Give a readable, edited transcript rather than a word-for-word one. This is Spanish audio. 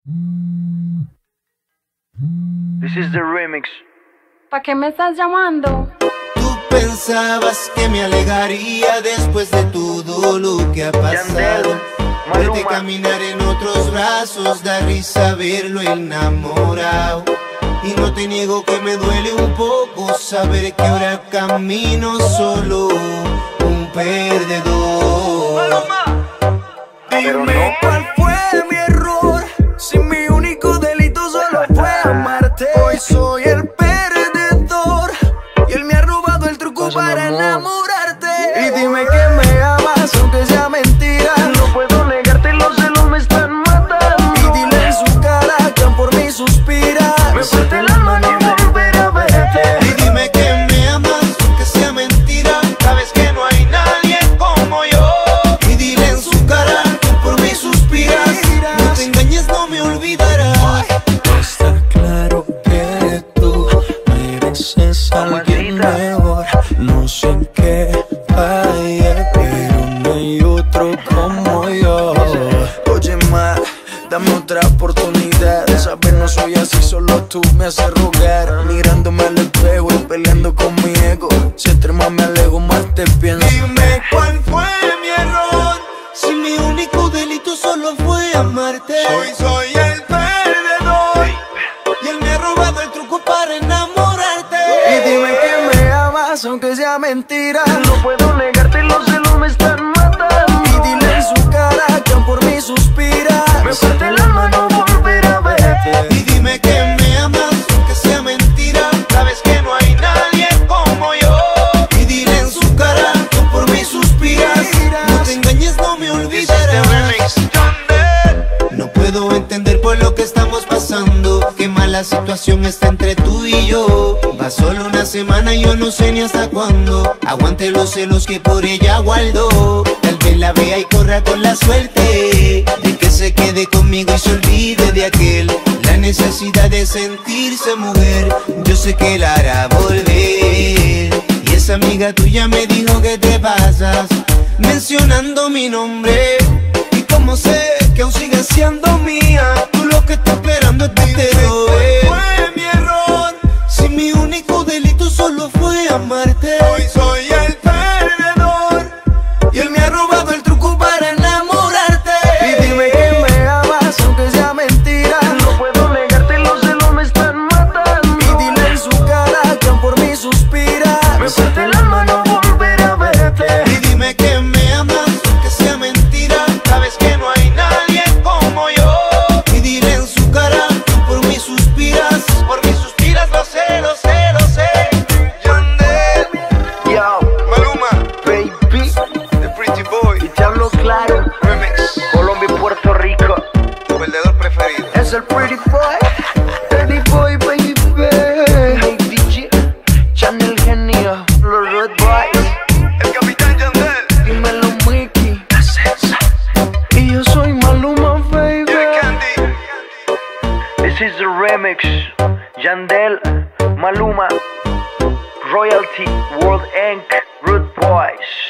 This is the remix. ¿Pa' qué me estás llamando? Tú pensabas que me alegaría después de todo lo que ha pasado. Verte caminar en otros brazos, da risa verlo enamorado. Y no te niego que me duele un poco saber que ahora camino solo, un perdedor. Dime cuál fue mi error, si mi único delito solo fue amarte. Hoy soy el perdedor y él me ha robado el truco para enamorarte. Y dime que me amas aunque sea mentira. No puedo negarte, los celos me están matando. Y dile en su cara que por mí suspira. Me parte el alma no volver a verte. Y dime que me amas aunque sea mentira. Sabes que no hay nadie como yo. Y dile en su cara que por mí suspiras. No te engañes, no me olvidarás. Está claro que tú mereces a alguien mejor. No sé en qué fallé, pero no hay otro como yo. Oye, ma, dame otra oportunidad de saber no soy así, solo tú me haces rogar. Mirándome al espejo y peleando con mi ego. Si entre más me alejo, más te pienso. Dime cuál fue mi error, si mi único delito solo fue amarte. Soy el perdedor y él me ha robado el truco para enamorarte. Y dime que me amas aunque sea mentira. No puedo negarte, los celos me están matando. Y dile en su cara que por mí suspira. Me parte el alma no volver a verte. Y dime que me amas aunque sea mentira. Sabes que no hay nadie como yo. Y dile en su cara que por mí suspiras. No te engañes, no me olvidarás. No puedo entender por lo que estamos pasando. Qué mala situación está entre tú y yo. Va solo una semana y yo no sé ni hasta cuándo aguante los celos que por ella guardo. Tal vez la vea y corra con la suerte de que se quede conmigo y se olvide de aquel. La necesidad de sentirse mujer, yo sé que la hará volver. Y esa amiga tuya me dijo que te pasas mencionando mi nombre. Y como sé que aún sigue siendo mía, tú lo que estás esperando es que te robe. Fue mi error, si mi único delito solo fue amarte. Hoy soy el perdedor y él me ha robado el truco para enamorarte. Y dime que me amas aunque sea mentira. No puedo negarte, los celos me están matando. Y dile en su cara que por mí suspira. Me parte el alma no volver a verte. Y dime que me amas aunque sea mentira. Sabes que no hay nadie como yo. Y dile en su cara que por mí suspiras. Por mí suspiras, lo sé, lo sé, lo sé. Yandel, Yo, Maluma, baby, The Pretty Boy, y te hablo claro. Remix. Colombia y Puerto Rico. Tu perdedor preferido. Es el pretty boy, baby. Hey DJ, Channel Genio, los Red Boys. El Capitán Yandel. Dímelo Mickey, y yo soy Maluma, baby. Yeah, Candy. This is the remix. Yandel, Maluma, Royalty, World Inc., Rude Boys.